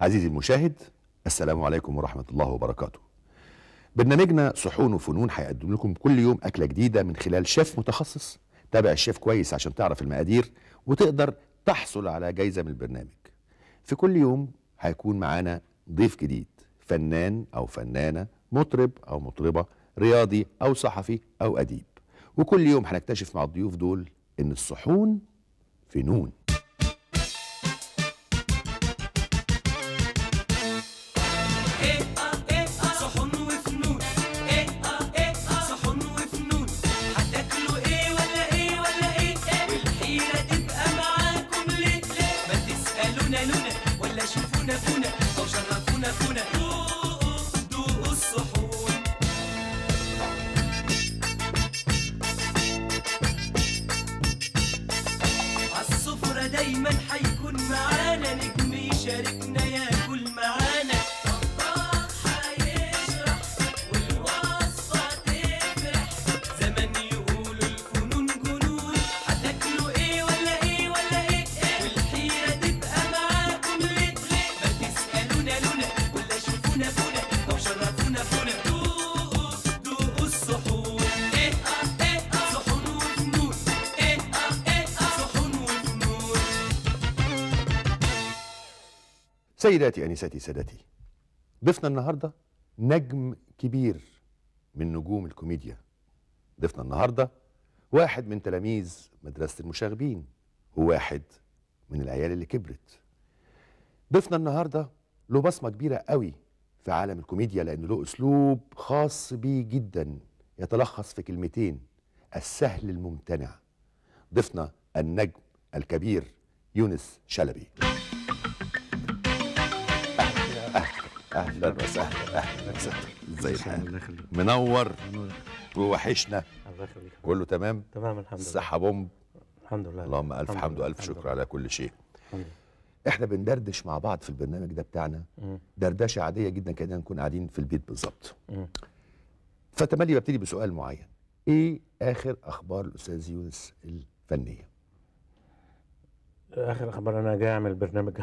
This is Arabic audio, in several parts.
عزيزي المشاهد، السلام عليكم ورحمة الله وبركاته. برنامجنا صحون وفنون هيقدم لكم كل يوم أكلة جديدة من خلال شيف متخصص. تابع الشيف كويس عشان تعرف المقادير وتقدر تحصل على جايزة من البرنامج. في كل يوم هيكون معانا ضيف جديد، فنان أو فنانة، مطرب أو مطربة، رياضي أو صحفي أو أديب. وكل يوم هنكتشف مع الضيوف دول إن الصحون فنون. دايما هيكون معانا نجم يشاركنا ياكل معانا، طباخ هيشرح والوصفة تفرح، زمان يقولوا الفنون جنون، هتاكلوا ايه ولا ايه ولا ايه، والحيرة تبقى معاكم ليه، ما تسألونا لونا ولا شوفونا فونا او شرفونا فونا، دوقوا الصحون. صحون وفنون، صحون وفنون. سيداتي أنساتي سادتي، ضيفنا النهارده نجم كبير من نجوم الكوميديا. ضيفنا النهارده واحد من تلاميذ مدرسة المشاغبين، وواحد من العيال اللي كبرت. ضيفنا النهارده له بصمة كبيرة قوي في عالم الكوميديا، لأنه له أسلوب خاص بيه جدا يتلخص في كلمتين: السهل الممتنع. ضيفنا النجم الكبير يونس شلبي. اهلا وسهلا. اهلا وسهلا. ازي الحال؟ منور ووحشنا. الله يخليك. كله تمام؟ تمام الحمد لله. الصحة بومب؟ الحمد لله. اللهم الف حمد والف شكر على كل شيء. الحمد لله. احنا بندردش مع بعض في البرنامج ده بتاعنا دردشه عاديه جدا، كاننا نكون قاعدين في البيت بالظبط. فتملي ببتدي بسؤال معين: ايه اخر اخبار الاستاذ يونس الفنيه؟ اخر اخبار انا جاي اعمل برنامج.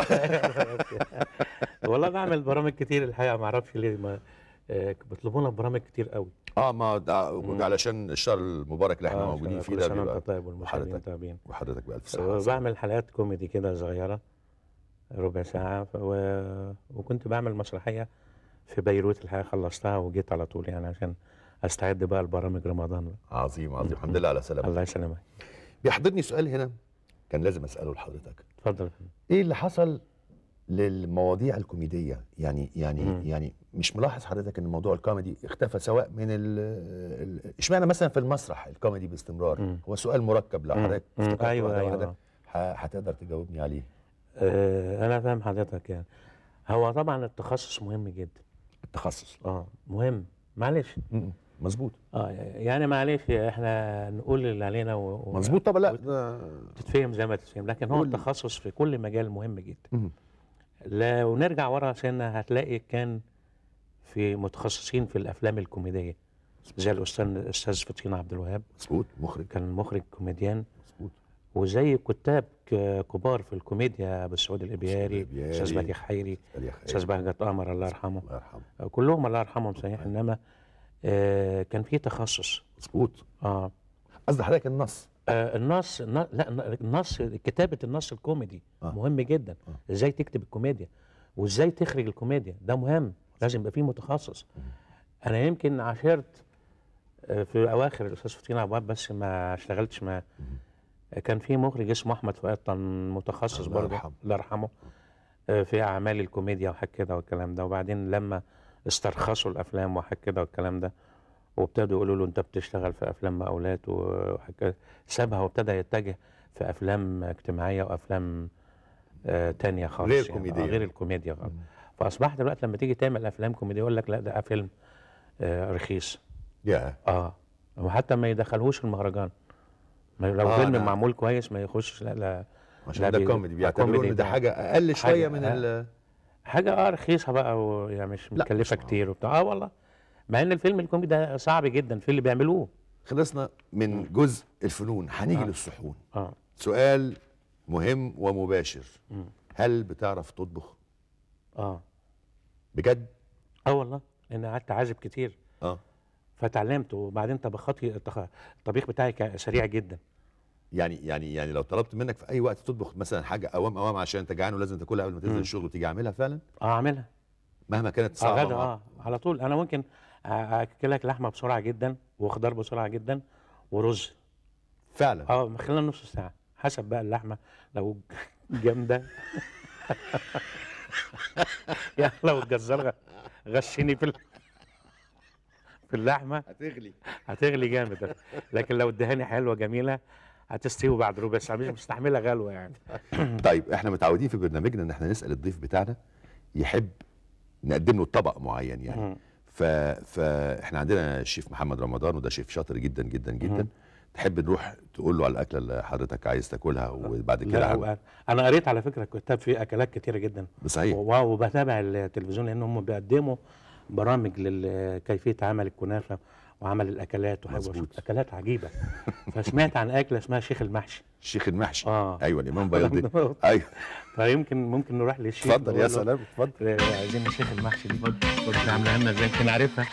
والله بعمل برامج كتير الحقيقه، ما اعرفش ليه ما بيطلبونا برامج كتير قوي. ما ده علشان الشهر المبارك اللي احنا موجودين فيه ده. كل سنه وانت طيب والمشاهدين طيبين. وحضرتك بألف صحة. بعمل حلقات كوميدي كده صغيره ربع ساعه وكنت بعمل مسرحيه في بيروت الحقيقه، خلصتها وجيت على طول يعني عشان استعد بقى لبرامج رمضان. عظيم عظيم. الحمد لله على سلامتك. الله يسلمك. بيحضرني سؤال هنا كان لازم اساله لحضرتك. اتفضل. ايه اللي حصل للمواضيع الكوميديه؟ يعني مش ملاحظ حضرتك ان موضوع الكوميدي اختفى، سواء من اشمعنى مثلا في المسرح الكوميدي باستمرار؟ هو سؤال مركب لو حضرتك ايوه هتقدر تجاوبني عليه. انا فاهم حضرتك. يعني هو طبعا التخصص مهم جدا. التخصص مهم. معلش. مظبوط. يعني معلش احنا نقول اللي علينا مظبوط طبعا. لا تتفهم زي ما تتفهم، لكن هو التخصص في كل مجال مهم جدا. لو نرجع ورا سنه هتلاقي كان في متخصصين في الافلام الكوميديه زي الاستاذ فطين عبد الوهاب. مظبوط. مخرج، كان مخرج كوميديان. مظبوط. وزي كتاب كبار في الكوميديا، بالسعود الابياري، استاذ مديح خيري، استاذ بهجت قمر الله يرحمه. الله يرحمه. كلهم الله يرحمهم صحيح. انما كان في تخصص. مظبوط. قصدي حضرتك النص. النص لا، النص، كتابه النص الكوميدي مهم جدا. ازاي تكتب الكوميديا وازاي تخرج الكوميديا، ده مهم، لازم يبقى فيه متخصص. انا يمكن عاشرت في اواخر الاستاذ فطين عبد الوهاب، بس ما اشتغلتش معاه. كان في مخرج اسمه احمد فؤاد، كان متخصص برضه الله يرحمه في اعمال الكوميديا وحاجه كده والكلام ده. وبعدين لما استرخصوا الافلام وحاجه كده والكلام ده، وابتدوا يقولوا له انت بتشتغل في افلام مقاولات وحاجه، سابها وابتدى يتجه في افلام اجتماعيه وافلام تانية خالص، غير كوميديا. غير الكوميديا خالص. فاصبحت دلوقتي لما تيجي تعمل افلام كوميديه يقول لك لا ده فيلم رخيص. وحتى ما يدخلهوش المهرجان. لو فيلم معمول كويس ما يخشش. لا عشان ده كوميدي، بيعتبروا ان ده حاجه اقل شويه من حاجه رخيصه بقى، ويعني مش مكلفه كتير وبتاع. والله مع ان الفيلم الكوميدي ده صعب جدا في اللي بيعملوه. خلصنا من جزء الفنون، هنيجي للصحون. سؤال مهم ومباشر: هل بتعرف تطبخ؟ بجد؟ والله، لان قعدت اعزف كتير فتعلمت. وبعدين الطبيخ بتاعي كان سريع جدا. يعني لو طلبت منك في اي وقت تطبخ مثلا حاجه اوام عشان انت جعان ولازم تاكلها قبل ما تنزل الشغل وتيجي اعملها فعلا؟ اعملها مهما كانت صعبه. غدا على طول. انا ممكن اكلك لحمه بسرعه جدا وخضار بسرعه جدا ورز فعلا. خلال نص ساعه حسب بقى اللحمه لو جامده. يعني لو الجزار غشني في اللحمه هتغلي جامد، لكن لو الدهاني حلوه جميله هتستوي بعد ربع ساعه، مش مستحمله غلوه يعني. طيب احنا متعودين في برنامجنا ان احنا نسال الضيف بتاعنا يحب نقدم له طبق معين يعني. فاحنا عندنا الشيف محمد رمضان، وده شيف شاطر جدا جدا جدا. تحب نروح تقول له على الاكله اللي حضرتك عايز تاكلها وبعد كده؟ انا قريت على فكره كتاب فيه اكلات كتيره جدا. صحيح. وبتابع التلفزيون لان هم بيقدموا برامج لكيفيه عمل الكنافه وعمل الاكلات اكلات عجيبه. فسمعت عن اكله اسمها شيخ المحشي. شيخ المحشي. ايوه، الامام بياض. ايوه. ممكن نروح للشيخ. اتفضل يا سلام، اتفضل. عايزين الشيخ المحشي دي عاملاها لنا ازاي؟ يمكن عارفها.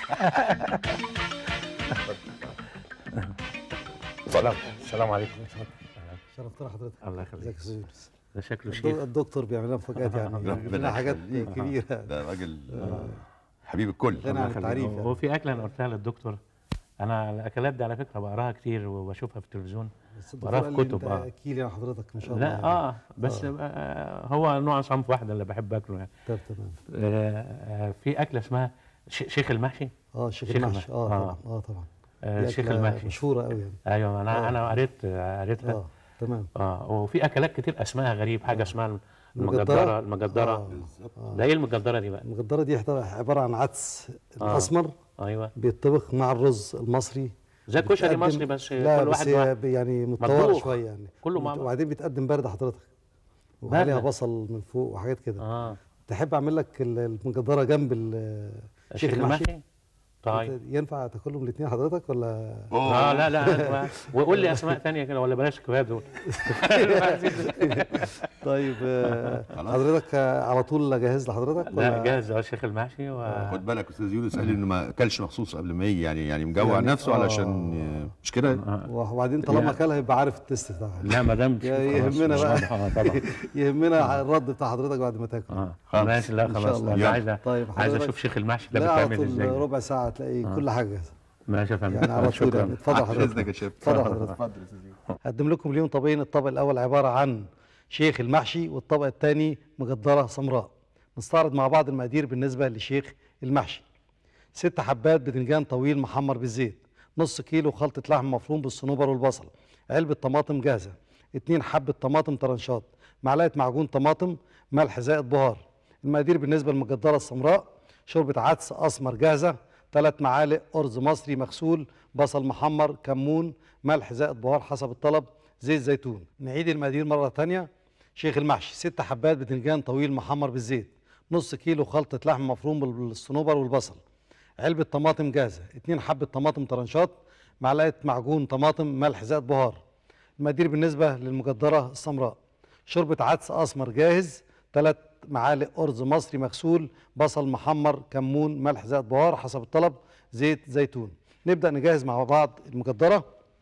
السلام عليكم. شرفتنا حضرتك. الله يخليك. ازيك يا استاذ يونس؟ ده شكله شيخ. الدكتور بيعمل لنا مفاجآت يعني بيعمل حاجات كبيره. ده راجل حبيب الكل. غني عن التعريف يعني. هو في اكله انا قلتها للدكتور، انا الاكلات دي على فكره بقراها كتير وبشوفها في التلفزيون، بقراها في كتب. اكيل يا حضرتك ما شاء الله. لا يعني. بس هو نوع صنف واحد اللي بحب اكله يعني. طب تمام. في اكله اسمها شيخ المحشي. شيخ المحشي. طبعا. طبعا. شيخ المحشي مشهوره قوي يعني. ايوه، انا قريتها. تمام. وفي اكلات كتير اسمها غريب، حاجه اسمها المجدره. ده ايه المجدره دي بقى؟ المجدره دي عباره عن عدس الاسمر. ايوه. بيطبخ مع الرز المصري زي كشري مصري، بس لا كل واحد يعني متطور شويه يعني. كله مع وبعدين بيتقدم بارد حضرتك، وعليها بصل من فوق وحاجات كده. تحب اعمل لك المجدره جنب الشيخ المحشي؟ طيب ينفع تاكلهم الاثنين حضرتك ولا؟ لا وقول لي اسماء ثانيه كده ولا بلاش الكباب دول. طيب حضرتك على طول اجهز لحضرتك ولا؟ لا جاهز يا شيخ المحشي. خد بالك استاذ يونس قال لي انه ما اكلش مخصوص قبل ما يجي، يعني مجوع نفسه علشان مش كده. وبعدين طالما اكلها يبقى عارف التست بتاعها. لا ما دام يهمنا بقى. طبعا يهمنا الرد بتاع حضرتك بعد ما تاكل. ماشي. لا خلاص عايز اشوف شيف المحشي ده بيتعمل ازاي. ربع ساعه تلاقي كل حاجه جاهزه. ماشي يا فندم. يعني على طول يعني. اتفضل حضرتك. اذنك يا شيف. اتفضل حضرتك. اتفضل يا استاذ. هقدم لكم اليوم طبقين. الطبق الاول عباره عن شيخ المحشي، والطبق الثاني مجدره سمراء. نستعرض مع بعض المقادير بالنسبه لشيخ المحشي. 6 حبات باذنجان طويل محمر بالزيت، نص كيلو خلطه لحم مفروم بالصنوبر والبصل، علبه طماطم جاهزه، 2 حبه طماطم طرنشات، معلقه معجون طماطم، ملح زائد بهار. المقادير بالنسبه للمجدره السمراء: شوربه عدس اسمر جاهزه، 3 معالق ارز مصري مغسول، بصل محمر، كمون، ملح زائد بهار حسب الطلب، زيت زيتون. نعيد المقادير مره ثانيه. شيخ المحشي: 6 حبات باذنجان طويل محمر بالزيت، نص كيلو خلطه لحم مفروم بالصنوبر والبصل، علبه طماطم جاهزه، 2 حبه طماطم طرنشات، معلقه معجون طماطم، ملح زائد بهار. المقادير بالنسبه للمجدره السمراء: شوربه عدس اسمر جاهز، 3 معالق ارز مصري مغسول، بصل محمر، كمون، ملح زائد بهار حسب الطلب، زيت زيتون. نبدا نجهز مع بعض المجدره.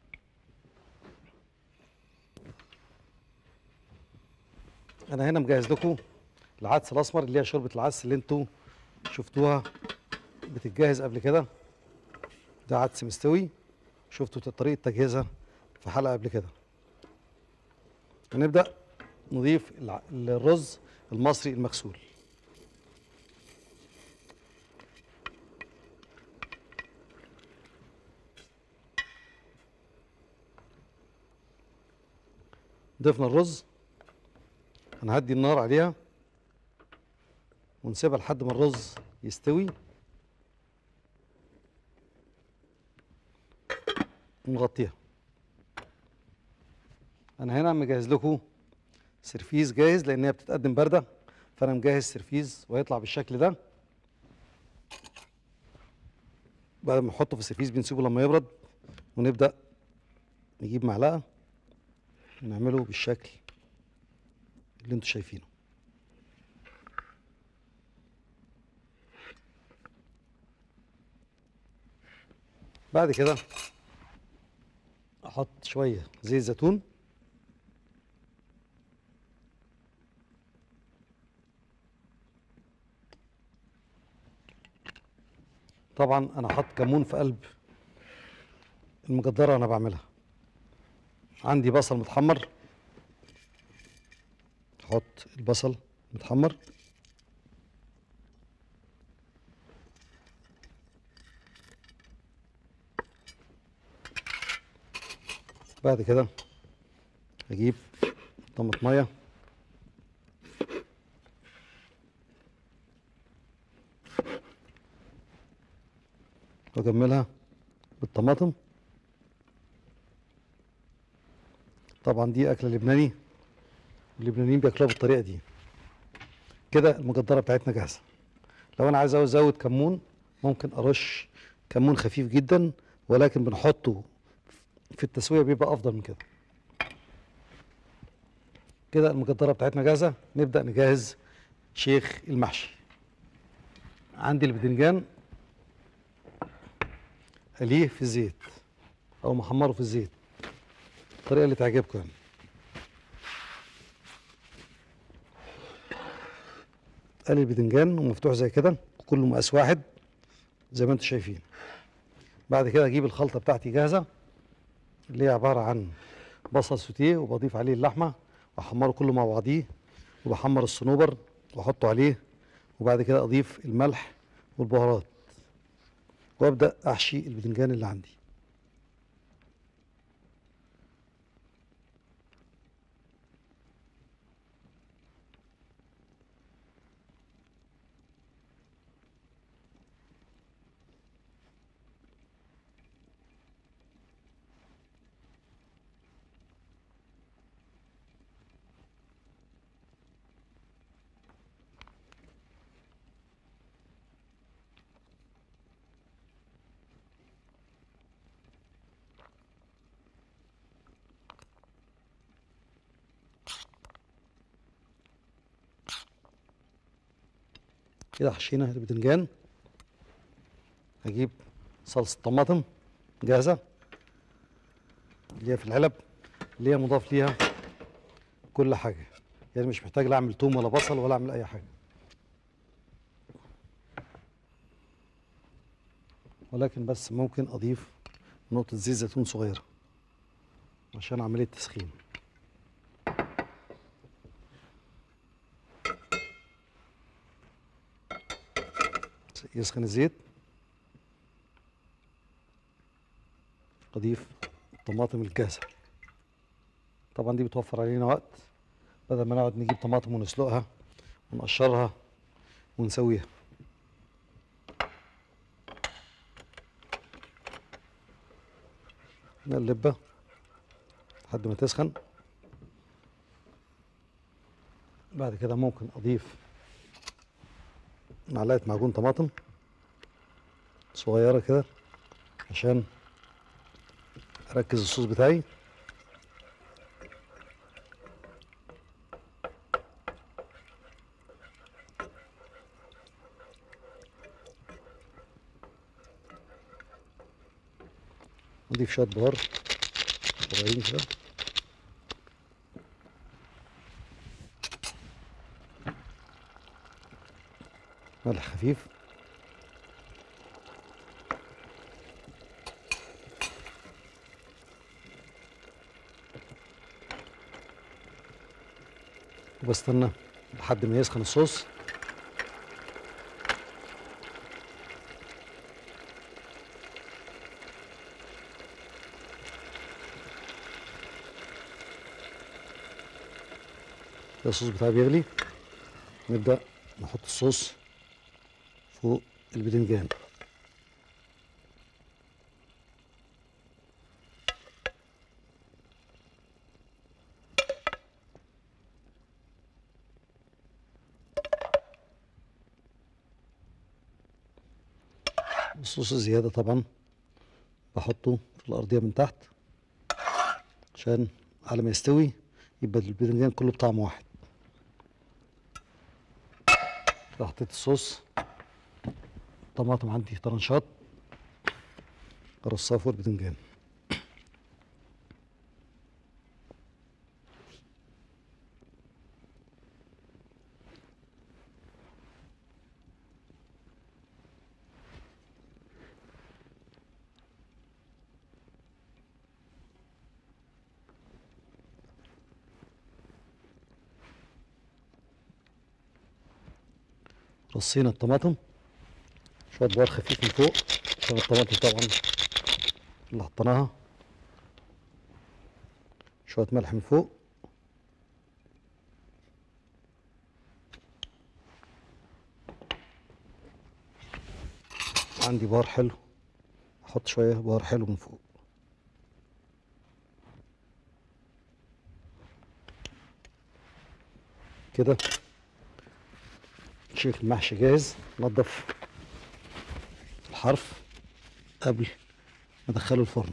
انا هنا مجهز لكم العدس الاسمر اللي هي شوربه العدس اللي انتوا شفتوها بتتجهز قبل كده. ده عدس مستوي، شفتوا طريقه تجهيزها في حلقه قبل كده. هنبدا نضيف الرز المصري المغسول. ضفنا الرز، هنهدي النار عليها ونسيبها لحد ما الرز يستوي، ونغطيها. انا هنا مجهز لكم سرفيز جاهز لان هي بتتقدم بارده، فانا مجهز سرفيز وهيطلع بالشكل ده. بعد ما نحطه في السرفيز بنسيبه لما يبرد، ونبدا نجيب معلقه ونعمله بالشكل اللي انتوا شايفينه. بعد كده احط شويه زيت زيتون، طبعا انا حاطط كمون في قلب المجدره وانا بعملها. عندي بصل متحمر، احط البصل متحمر، بعد كده اجيب طماطميه واجملها بالطماطم. طبعا دي اكله لبناني، اللبنانيين بياكلوها بالطريقه دي. كده المجدره بتاعتنا جاهزه. لو انا عايز ازود كمون ممكن ارش كمون خفيف جدا، ولكن بنحطه في التسويه بيبقى افضل من كده. كده المجدره بتاعتنا جاهزه. نبدا نجهز شيخ المحشي. عندي الباذنجان قليه في الزيت او محمره في الزيت، الطريقه اللي تعجبكم يعني. قلي الباذنجان ومفتوح زي كده، كله مقاس واحد زي ما انتم شايفين. بعد كده اجيب الخلطه بتاعتي جاهزه، اللي هي عباره عن بصل سوتيه، وبضيف عليه اللحمه واحمره كله مع بعضيه، وبحمر الصنوبر واحطه عليه، وبعد كده اضيف الملح والبهارات، وابدا احشي الباذنجان اللي عندي. كده حشينا الباذنجان. هجيب صلصه طماطم جاهزه، اللي هي في العلب، اللي هي مضاف ليها كل حاجه، يعني مش محتاج لا اعمل توم ولا بصل ولا اعمل اي حاجه، ولكن بس ممكن اضيف نقطه زيت زيتون صغيره عشان عمليه تسخين. يسخن الزيت، اضيف الطماطم الجاهزه. طبعا دي بتوفر علينا وقت، بدل ما نقعد نجيب طماطم ونسلقها ونقشرها ونسويها. نقلبها لحد ما تسخن. بعد كده ممكن اضيف معلقه معجون طماطم صغيره كده عشان اركز الصوص بتاعي. نضيف شويه بهار صغيرين كده، ملح خفيف، وبستنى لحد ما يسخن الصوص. الصوص بتاعي بيغلي، نبدأ نحط الصوص فوق الباذنجان. الصوص الزيادة طبعا بحطه في الأرضية من تحت عشان على ما يستوي يبقى الباذنجان كله بطعم واحد. حطيت الصوص، طماطم عندي طرنشات هرصها فوق البتنجان. رصينا الطماطم، شوية بهار خفيف من فوق عشان الطماطم طبعا اللي حطيناها، شوية ملح من فوق، عندي بهار حلو، احط شوية بهار حلو من فوق. كده شيخ المحشي جاهز. نضف الحرف قبل ما ادخله الفرن.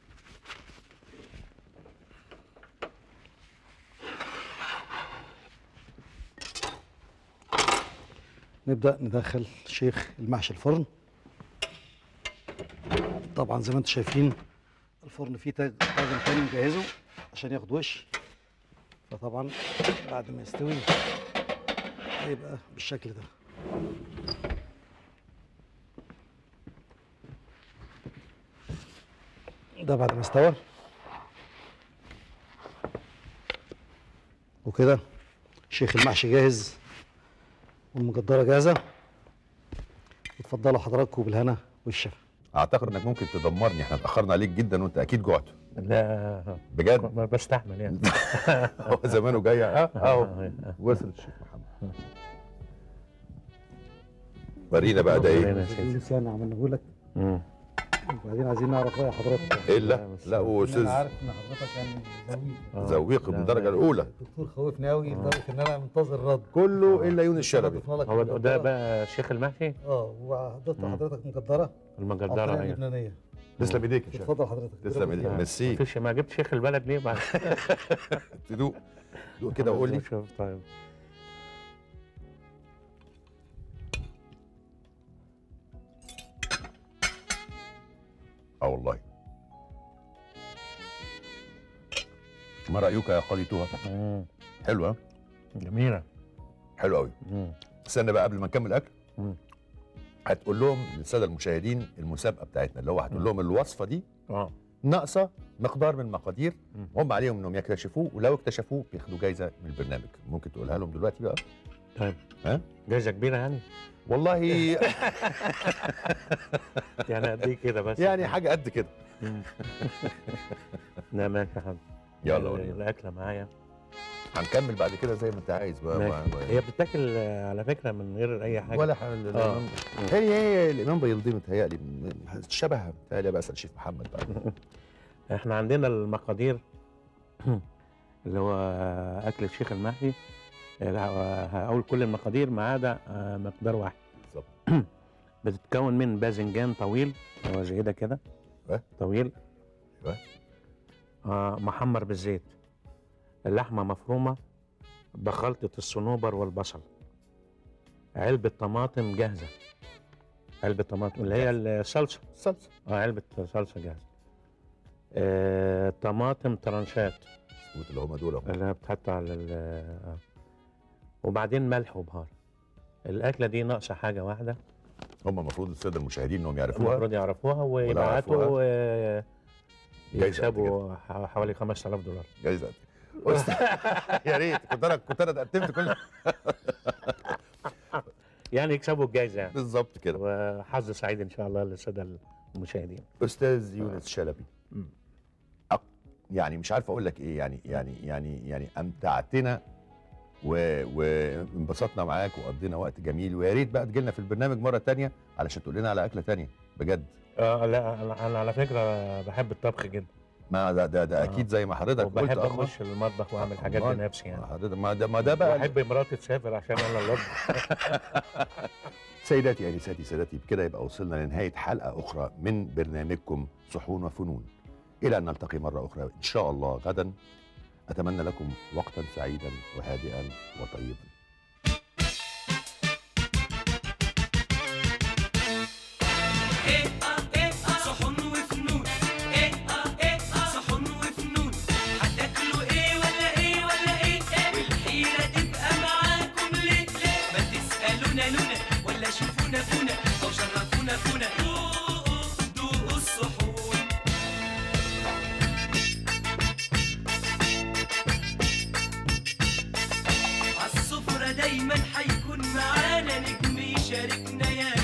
نبدأ ندخل شيخ المحشي الفرن. طبعا زي ما انتم شايفين الفرن فيه طاجن تاني مجهزه عشان ياخد وش، فطبعا بعد ما يستوي هيبقى بالشكل ده. ده بعد ما استوى. وكده شيخ المحشي جاهز والمجدرة جاهزة. اتفضلوا حضراتكم بالهنا والشفا. اعتقد انك ممكن تدمرني، احنا اتاخرنا عليك جدا وانت اكيد جعت. لا بجد بستحمل يعني. هو زمانه جاي اهو. وصل الشيخ محمد. ورينا بقى ده ايه؟ لسان عملناه لك. وبعدين عايزين نعرف راي حضرتك. ايه؟ لا واستاذ انا عارف ان حضرتك يعني ذويق من الدرجه الاولى. الدكتور خوفني قوي لدرجه ان انا منتظر رد كله الا يونس شلبي. هو ده بقى شيخ المحشي؟ وحضرتك حضرتك مجدره. المجدره ايوه. اللبنانيه. تسلم ايديك يا شيخ. اتفضل حضرتك. تسلم ايديك. ميرسي. مفيش، ما جبت شيخ البلد ليه بعد؟ تدوق دوق كده وقول لي. شوف طيب. والله. ما رايك يا قاضي توها؟ حلوه. جميله. حلوه قوي. استنى بقى قبل ما نكمل اكل. هتقول لهم للساده المشاهدين المسابقه بتاعتنا، اللي هو هتقول لهم الوصفه دي ناقصه مقدار من المقادير، هم عليهم انهم يكتشفوه، ولو اكتشفوه بياخدوا جايزه من البرنامج. ممكن تقولها لهم دلوقتي بقى؟ طيب. ها؟ جايزه كبيره يعني؟ والله يعني قد ايه كده بس؟ يعني حاجه قد كده. لا ماشي يا حبيبي. يلا ورينا الاكله معايا. هنكمل بعد كده زي ما انت عايز بقى. هي بتتاكل على فكره من غير اي حاجه ولا حاجه. هي الامام بيلضي متهيألي شبهها متهيألي. بقى اسال شيف محمد بقى. احنا عندنا المقادير اللي هو اكل الشيخ المحشي. هقول كل المقادير ما عدا مقدار واحد بالظبط. بتتكون من باذنجان طويل، هو زي ده كده طويل، محمر بالزيت، اللحمه مفرومه بخلطه الصنوبر والبصل، علبه طماطم جاهزه، علبه طماطم اللي هي الصلصه. علبه صلصه جاهزه، طماطم ترانشات اللي هم دول اللي بتحط على وبعدين ملح وبهار. الاكله دي ناقصه حاجه واحده، هم المفروض الساده المشاهدين انهم يعرفوها، المفروض يعرفوها ويبعتوا يكسبوا حوالي $5000. جايزه. يا ريت كنت انا قدمت كل يعني يكسبوا الجايزه يعني. بالظبط كده. وحظ سعيد ان شاء الله للساده المشاهدين. استاذ يونس شلبي، يعني مش عارف اقول لك ايه، يعني امتعتنا وانبسطنا معاك وقضينا وقت جميل، ويا ريت بقى تجي لنا في البرنامج مره ثانيه علشان تقول لنا على اكله ثانيه بجد. لا انا على فكره بحب الطبخ جدا. ما ده اكيد زي ما حضرتك قلت. وبحب اخش المطبخ واعمل حاجات بنفسي يعني. حضرتك ما ده بقى. بحب مراتي تسافر عشان انا اللي اطبخ. سيداتي انساتي سادتي، بكده يبقى وصلنا لنهايه حلقه اخرى من برنامجكم صحون وفنون. الى ان نلتقي مره اخرى ان شاء الله غدا. اتمنى لكم وقتا سعيدا وهادئا وطيبا. صحون وفنون. ونالونا ولا شوفونا فونا أو شرفونا فونا دوقوا الصحون. عالسفرة دايما حيكون معانا نجم يشاركنا يا